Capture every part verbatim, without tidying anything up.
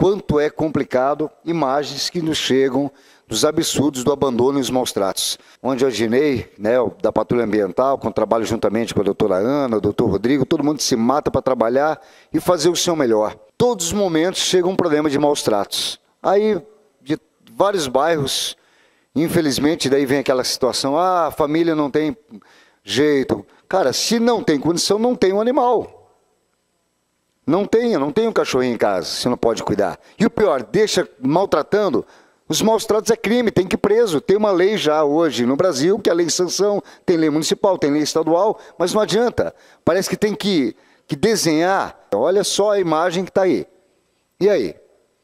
quanto é complicado, imagens que nos chegam dos absurdos do abandono e os maus tratos. Onde eu aginei, né, da Patrulha Ambiental, com trabalho juntamente com a doutora Ana, o doutor Rodrigo, todo mundo se mata para trabalhar e fazer o seu melhor. Todos os momentos chega um problema de maus tratos. Aí, de vários bairros, infelizmente, daí vem aquela situação, ah, a família não tem jeito. Cara, se não tem condição, não tem um animal. Não tenha, não tem um cachorrinho em casa, você não pode cuidar. E o pior, deixa maltratando. Os maus tratos é crime, tem que ir preso. Tem uma lei já hoje no Brasil, que é a lei de sanção, tem lei municipal, tem lei estadual, mas não adianta. Parece que tem que, que desenhar. Olha só a imagem que está aí. E aí?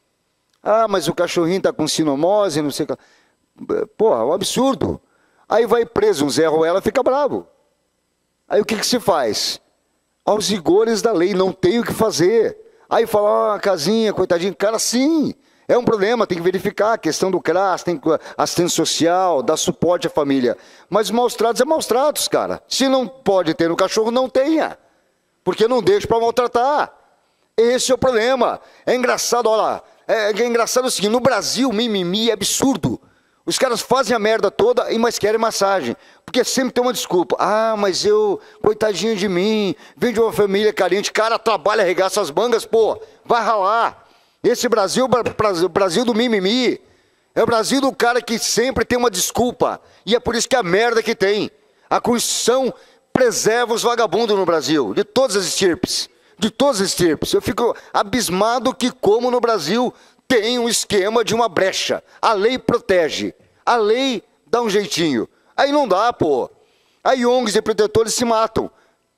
Ah, mas o cachorrinho está com sinomose, não sei o que. Porra, é um absurdo. Aí vai preso um Zé Ruela, fica bravo. Aí o que, que se faz? Aos rigores da lei, não tem o que fazer. Aí fala, ah, casinha, coitadinho. Cara, sim. É um problema, tem que verificar a questão do C R A S, tem assistência social, dar suporte à família. Mas maus tratos é maus tratos, cara. Se não pode ter no cachorro, não tenha. Porque não deixa para maltratar. Esse é o problema. É engraçado, olha lá. É, é engraçado o seguinte, no Brasil, mimimi é absurdo. Os caras fazem a merda toda e mais querem massagem. Porque sempre tem uma desculpa. Ah, mas eu, coitadinho de mim, vem de uma família carente. Cara, trabalha, arregaça as mangas, pô, vai ralar. Esse Brasil é o Brasil do mimimi. É o Brasil do cara que sempre tem uma desculpa. E é por isso que é a merda que tem. A Constituição preserva os vagabundos no Brasil, de todas as estirpes. De todas as estirpes. Eu fico abismado que como no Brasil tem um esquema de uma brecha. A lei protege. A lei dá um jeitinho. Aí não dá, pô. Aí O N Gs e protetores se matam.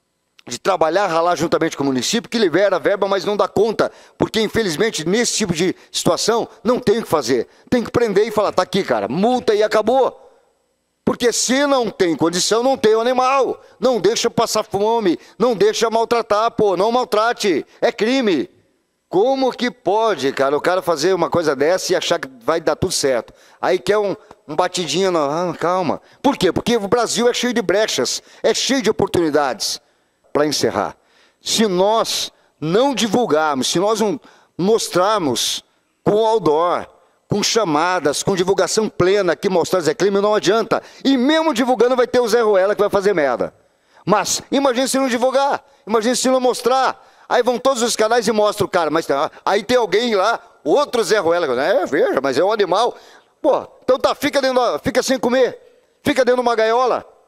De trabalhar, ralar juntamente com o município, que libera a verba, mas não dá conta. Porque, infelizmente, nesse tipo de situação, não tem o que fazer. Tem que prender e falar, tá aqui, cara, multa e acabou. Porque se não tem condição, não tem o animal. Não deixa passar fome, não deixa maltratar, pô, não maltrate. É crime. Como que pode, cara, o cara fazer uma coisa dessa e achar que vai dar tudo certo? Aí quer um, um batidinho, no... ah, calma. Por quê? Porque o Brasil é cheio de brechas, é cheio de oportunidades. Para encerrar, se nós não divulgarmos, se nós não mostrarmos com outdoor, com chamadas, com divulgação plena que mostrar Zé Crime, não adianta. E mesmo divulgando vai ter o Zé Ruela que vai fazer merda. Mas imagine se não divulgar, imagine se não mostrar. Aí vão todos os canais e mostram o cara, mas aí tem alguém lá, outro Zé Ruela, é, veja, mas é um animal. Pô, então tá, fica, dentro, fica sem comer, fica dentro de uma gaiola.